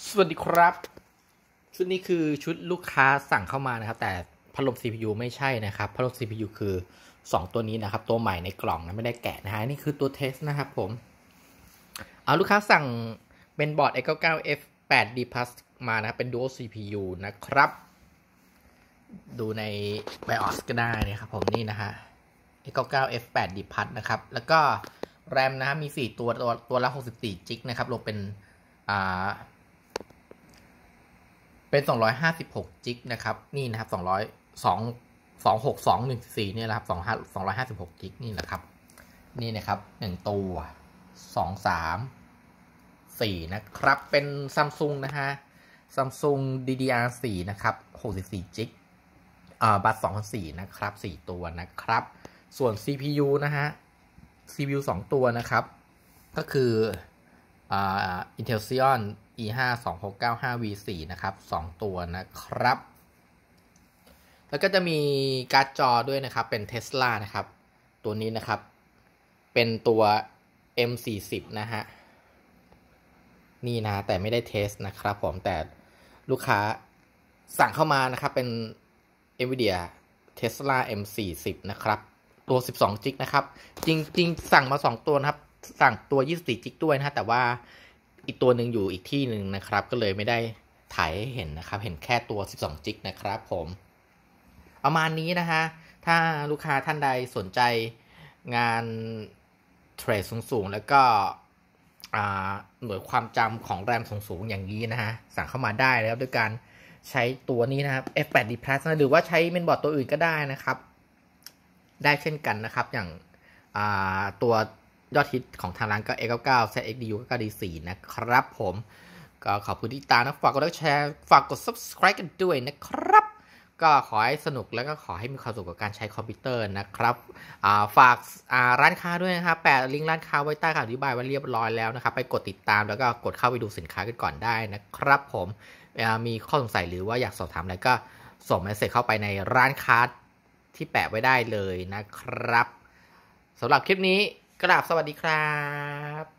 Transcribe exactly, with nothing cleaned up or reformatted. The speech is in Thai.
สวัสดีครับชุดนี้คือชุดลูกค้าสั่งเข้ามานะครับแต่พัดลม ซี พี ยู ไม่ใช่นะครับพัดลม ซี พี ยู คือสองตัวนี้นะครับตัวใหม่ในกล่องนะไม่ได้แกะนะฮะนี่คือตัวเทสนะครับผมเอาลูกค้าสั่งเป็นบอร์ด เอ็กซ์ เก้าสิบเก้า เอฟ แปด ดี Plus มานะเป็น Dual ซี พี ยู นะครับดูใน BIOS ก็ได้นะครับผมนี่นะฮะ เอ็กซ์ เก้าสิบเก้า เอฟ แปด ดี Plus นะครับแล้วก็แรมนะฮะมีสี่ตัวตัวตัวละหกสิบสี่จิกนะครับรวมเป็นอ่าเป็นสองร้อยห้าสิบหกจิกนะครับนี่นะครับสองร้อย สอง สองหก สอง หนึ่ง สี่นี่แหละครับสองร้อยห้าสิบหกจิกนี่แหละครับนี่นะครับหนึ่งตัวสอง สาม สี่นะครับเป็น Samsung นะฮะ Samsung ดี ดี อาร์ โฟร์ นะครับหกสิบสี่จิกอ่าบัตรสองพันสี่ร้อยนะครับสี่ตัวนะครับส่วน ซี พี ยู นะฮะ ซี พี ยู สองตัวนะครับก็คืออ่า Intel Xeon อี ห้า สองหกเก้าห้า วี โฟร์ นะครับสองตัวนะครับแล้วก็จะมีการ์ดจอด้วยนะครับเป็น Tesla นะครับตัวนี้นะครับเป็นตัว เอ็ม สี่สิบ นะฮะนี่นะแต่ไม่ได้เทสนะครับผมแต่ลูกค้าสั่งเข้ามานะครับเป็น Nvidia Tesla เอ็ม สี่สิบ นะครับตัวสิบสองจิกนะครับจริงๆสั่งมาสองตัวนะครับสั่งตัวยี่สิบสี่จิกด้วยนะฮะแต่ว่าอีกตัวหนึ่งอยู่อีกที่หนึ่งนะครับก็เลยไม่ได้ถ่ายให้เห็นนะครับเห็นแค่ตัวสิบสองจิกนะครับผมประมาณนี้นะฮะถ้าลูกค้าท่านใดสนใจงานเทรดสูงๆแล้วก็หน่วยความจำของแรมสูงๆอย่างนี้นะฮะสั่งเข้ามาได้แล้วด้วยการใช้ตัวนี้นะครับ เอฟ แปด ดี Plus นะหรือว่าใช้เมนบอร์ดตัวอื่นก็ได้นะครับได้เช่นกันนะครับอย่างตัวยอดฮิตของทางร้านก็ เอ็กซ์ เก้าสิบเก้า แซด เอ็กซ์ ดี ยู เก้า ดี โฟร์ นะครับผมก็ขอบคุณที่ตามนะฝากกดไลค์แชร์ฝากกด Subscribe กันด้วยนะครับก็ขอให้สนุกแล้วก็ขอให้มีความสุขกับการใช้คอมพิวเตอร์นะครับฝากร้านค้าด้วยนะครับแปะลิงก์ร้านค้าไว้ใต้คำอธิบายไว้เรียบร้อยแล้วนะครับไปกดติดตามแล้วก็กดเข้าไปดูสินค้ากันก่อนได้นะครับผมมีข้อสงสัยหรือว่าอยากสอบถามอะไรก็ส่งเมสเสจเข้าไปในร้านค้าที่แปะไว้ได้เลยนะครับสำหรับคลิปนี้กราบสวัสดีครับ